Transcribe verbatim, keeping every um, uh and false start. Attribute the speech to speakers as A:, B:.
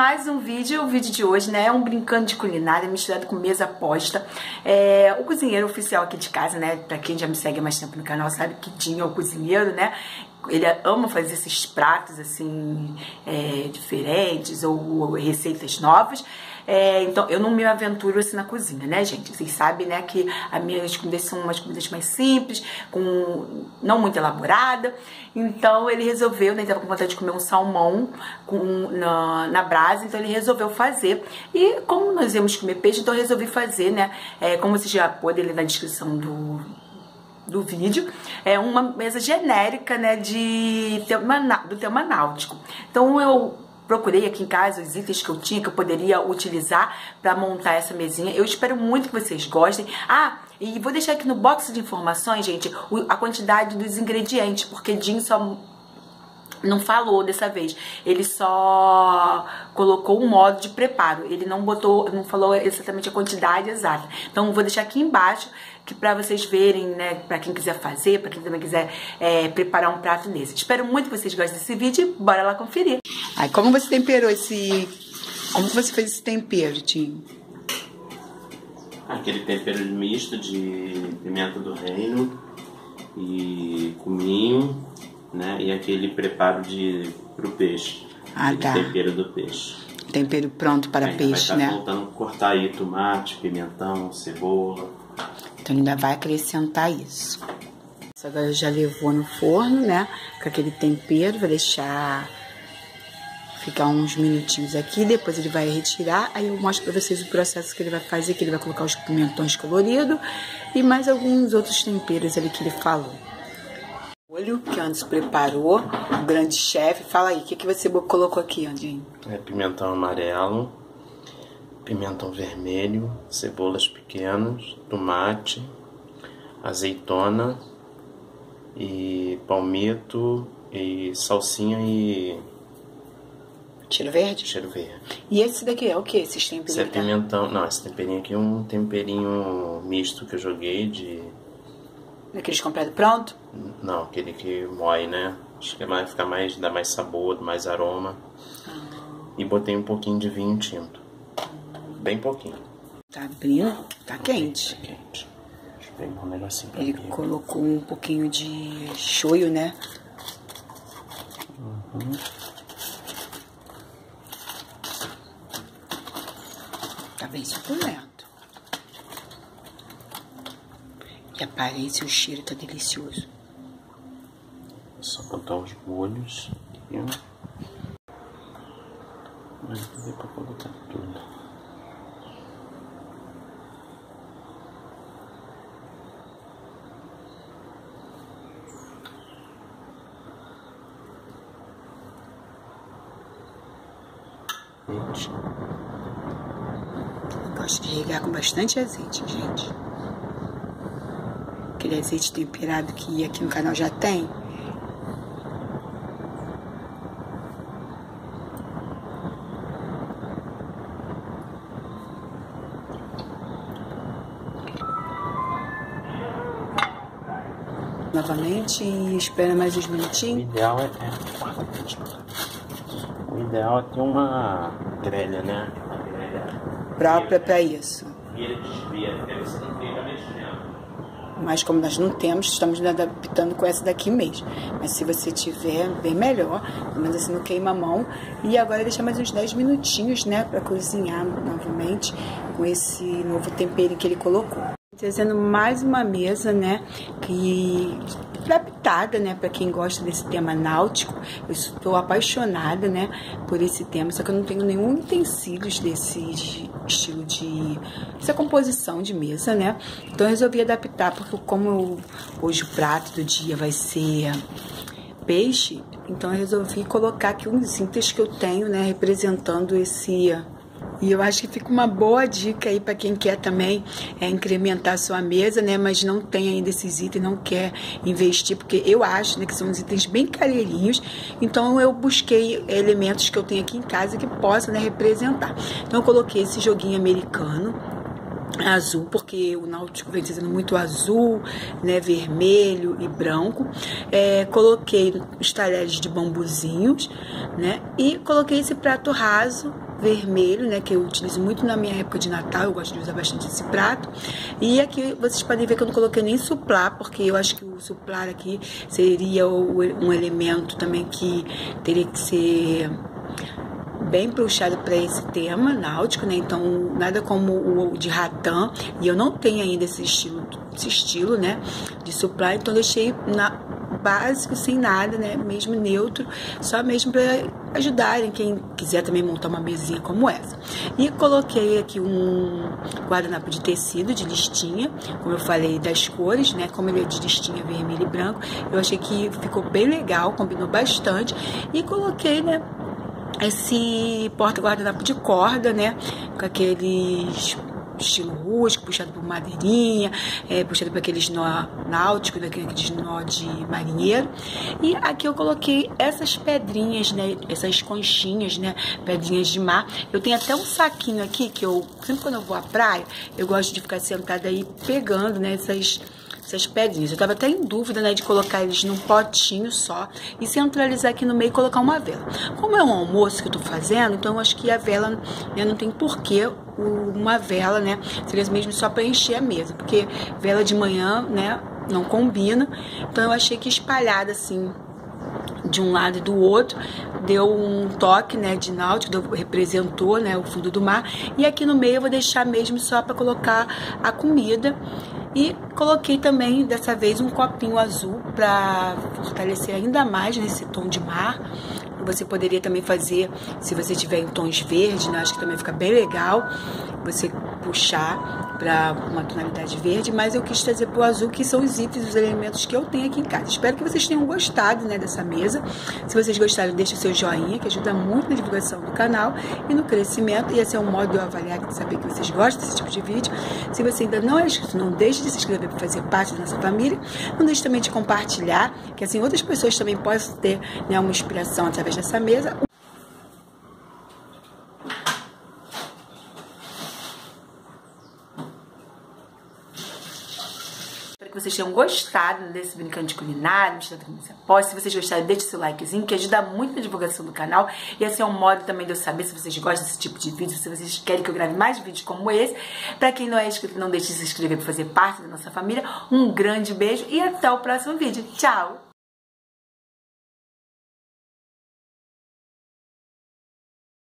A: mais um vídeo. O vídeo de hoje, né, é um brincando de culinária misturado com mesa posta. É, o cozinheiro oficial aqui de casa, né, pra quem já me segue há mais tempo no canal sabe que Dinho é o cozinheiro, né. Ele ama fazer esses pratos, assim, é, diferentes ou, ou receitas novas. É, então, eu não me aventuro assim na cozinha, né, gente? Vocês sabem, né, que as minhas comidas são umas comidas mais simples, com, não muito elaborada. Então, ele resolveu, né, ele tava com vontade de comer um salmão com, na, na brasa, então ele resolveu fazer. E como nós íamos comer peixe, então eu resolvi fazer, né, é, como vocês já podem ler na descrição do... do vídeo, é uma mesa genérica, né, de tema, do tema náutico. Então eu procurei aqui em casa os itens que eu tinha, que eu poderia utilizar para montar essa mesinha. Eu espero muito que vocês gostem. Ah, e vou deixar aqui no box de informações, gente, a quantidade dos ingredientes, porque Dinho só não falou dessa vez, ele só colocou um modo de preparo, ele não botou, não falou exatamente a quantidade exata. Então vou deixar aqui embaixo, que para vocês verem, né, para quem quiser fazer, para quem também quiser é, preparar um prato desse. Espero muito que vocês gostem desse vídeo, bora lá conferir. Aí, como você temperou esse, como você fez esse tempero, Dinho?
B: Aquele tempero misto de pimenta do reino e cominho, né? E aquele preparo de pro peixe.
A: Ah, tá.
B: Tempero do peixe.
A: Tempero pronto para
B: aí,
A: peixe,
B: vai
A: né?
B: Vai faltando cortar aí tomate, pimentão, cebola.
A: Então ainda vai acrescentar isso. Isso agora já levou no forno, né? Com aquele tempero, vai deixar ficar uns minutinhos aqui, depois ele vai retirar, aí eu mostro pra vocês o processo que ele vai fazer, que ele vai colocar os pimentões coloridos e mais alguns outros temperos ali que ele falou. Olho que antes preparou, o grande chefe. Fala aí, o que, que você colocou aqui, Andinho?
B: É pimentão amarelo, pimentão vermelho, cebolas pequenas, tomate, azeitona e palmito e salsinha e
A: cheiro verde?
B: Cheiro verde.
A: E esse daqui é o que? Esses temperinhos?
B: Esse é pimentão. Não, esse temperinho aqui é um temperinho misto que eu joguei de...
A: Daqueles comprados pronto?
B: Não, aquele que moe, né? Acho que vai ficar mais, dá mais sabor, mais aroma. Ah. E botei um pouquinho de vinho tinto. Bem pouquinho.
A: Tá abrindo? Tá quente.
B: Tá quente. Deixa eu pegar um negocinho pra
A: Ele
B: mim.
A: colocou um pouquinho de shoyu, né?
B: Uhum.
A: Tá bem suculento. E a aparência e o cheiro tá delicioso.
B: Só botar os molhos aqui, ó. Mas não deu pra colocar tudo. Gente.
A: Eu gosto de regar com bastante azeite, gente. Aquele azeite temperado que aqui no canal já tem. Novamente e espera mais uns minutinhos.
B: O ideal é, é... O ideal é ter uma grelha, né?
A: Própria para isso.
B: E ele desvia, porque você não fica mexendo.
A: Mas como nós não temos, estamos nos adaptando com essa daqui mesmo. Mas se você tiver, bem melhor. Pelo menos assim não queima a mão. E agora deixar mais uns dez minutinhos, né? Para cozinhar novamente com esse novo tempero que ele colocou. Trazendo mais uma mesa, né? Que adaptada, né? Para quem gosta desse tema náutico. Eu estou apaixonada, né? Por esse tema. Só que eu não tenho nenhum utensílios desse estilo de... essa composição de mesa, né? Então eu resolvi adaptar, porque como eu, hoje o prato do dia vai ser peixe, então eu resolvi colocar aqui uns itens que eu tenho, né? Representando esse... E eu acho que fica uma boa dica aí para quem quer também é, incrementar a sua mesa, né? Mas não tem ainda esses itens, não quer investir, porque eu acho, né, que são uns itens bem careirinhos. Então eu busquei elementos que eu tenho aqui em casa que possam, né, representar. Então eu coloquei esse joguinho americano, azul, porque o náutico vem sendo muito azul, né, vermelho e branco. É, coloquei os talheres de bambuzinhos, né, e coloquei esse prato raso vermelho, né, que eu utilizo muito na minha época de Natal, eu gosto de usar bastante esse prato. E aqui vocês podem ver que eu não coloquei nem suplar, porque eu acho que o suplar aqui seria um elemento também que teria que ser bem puxado para esse tema náutico, né? Então, nada como o de ratã, e eu não tenho ainda esse estilo, esse estilo, né, de suplar, então deixei na básico, sem nada, né, mesmo neutro, só mesmo para ajudarem quem quiser também montar uma mesinha como essa. E coloquei aqui um guardanapo de tecido, de listinha, como eu falei, das cores, né, como ele é de listinha vermelho e branco, eu achei que ficou bem legal, combinou bastante, e coloquei, né, esse porta-guardanapo de corda, né, com aqueles estilo rústico, puxado por madeirinha, é, puxado por aqueles nó náuticos, aqueles nó de marinheiro. E aqui eu coloquei essas pedrinhas, né, essas conchinhas, né, pedrinhas de mar. Eu tenho até um saquinho aqui que eu, sempre quando eu vou à praia, eu gosto de ficar sentada aí pegando, né, essas essas pedrinhas. Eu tava até em dúvida, né, de colocar eles num potinho só e centralizar aqui no meio e colocar uma vela. Como é um almoço que eu tô fazendo, então eu acho que a vela, né, não tem porquê uma vela, né, seria mesmo só para encher a mesa, porque vela de manhã, né, não combina. Então eu achei que espalhada assim de um lado e do outro deu um toque, né, de náutico, representou, né, o fundo do mar. E aqui no meio eu vou deixar mesmo só para colocar a comida. E coloquei também, dessa vez, um copinho azul para fortalecer ainda mais nesse tom de mar. Você poderia também fazer, se você tiver em tons verdes, né? Acho que também fica bem legal você puxar para uma tonalidade verde, mas eu quis trazer para o azul, que são os itens, os elementos que eu tenho aqui em casa. Espero que vocês tenham gostado, né, dessa mesa. Se vocês gostaram, deixe o seu joinha, que ajuda muito na divulgação do canal e no crescimento. E esse é um modo de eu avaliar, de saber que vocês gostam desse tipo de vídeo. Se você ainda não é inscrito, não deixe de se inscrever para fazer parte da nossa família. Não deixe também de compartilhar, que assim outras pessoas também possam ter, né, uma inspiração através dessa mesa. Que vocês tenham gostado desse brincando de culinária, misturado com você pode. Se vocês gostaram, deixe seu likezinho, que ajuda muito na divulgação do canal. E esse é um modo também de eu saber se vocês gostam desse tipo de vídeo, se vocês querem que eu grave mais vídeos como esse. Pra quem não é inscrito, não deixe de se inscrever para fazer parte da nossa família. Um grande beijo e até o próximo vídeo. Tchau!